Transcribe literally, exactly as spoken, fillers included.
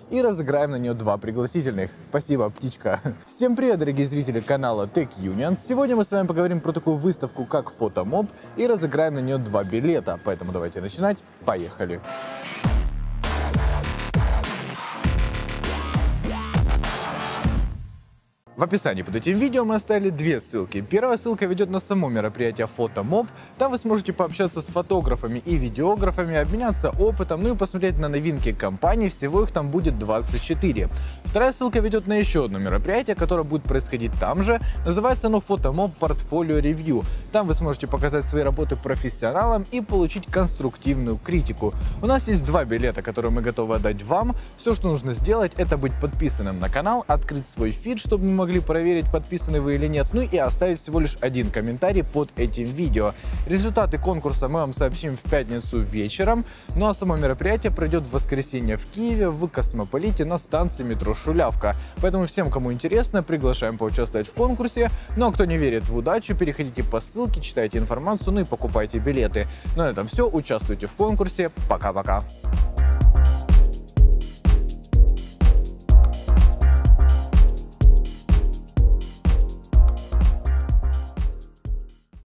и разыграем на нее два пригласительных. Спасибо, птичка. Всем привет, дорогие зрители канала Tech Union. Сегодня мы с вами поговорим про такую выставку, как Photomop, и разыграем на нее два билета. Поэтому давайте начинать. Поехали. В описании под этим видео мы оставили две ссылки. Первая ссылка ведет на само мероприятие Photomop. Там вы сможете пообщаться с фотографами и видеографами, обменяться опытом, ну и посмотреть на новинки компании. Всего их там будет двадцать четыре. Вторая ссылка ведет на еще одно мероприятие, которое будет происходить там же. Называется оно Photomop Portfolio Review. Там вы сможете показать свои работы профессионалам и получить конструктивную критику. У нас есть два билета, которые мы готовы отдать вам. Все, что нужно сделать, это быть подписанным на канал, открыть свой фид, чтобы мы могли проверить, подписаны вы или нет, ну и оставить всего лишь один комментарий под этим видео. Результаты конкурса мы вам сообщим в пятницу вечером, ну а само мероприятие пройдет в воскресенье в Киеве, в Космополите на станции метро Шулявка. Поэтому всем, кому интересно, приглашаем поучаствовать в конкурсе. Ну а кто не верит в удачу, переходите по ссылке, читайте информацию, ну и покупайте билеты. Ну на этом все, участвуйте в конкурсе. Пока-пока.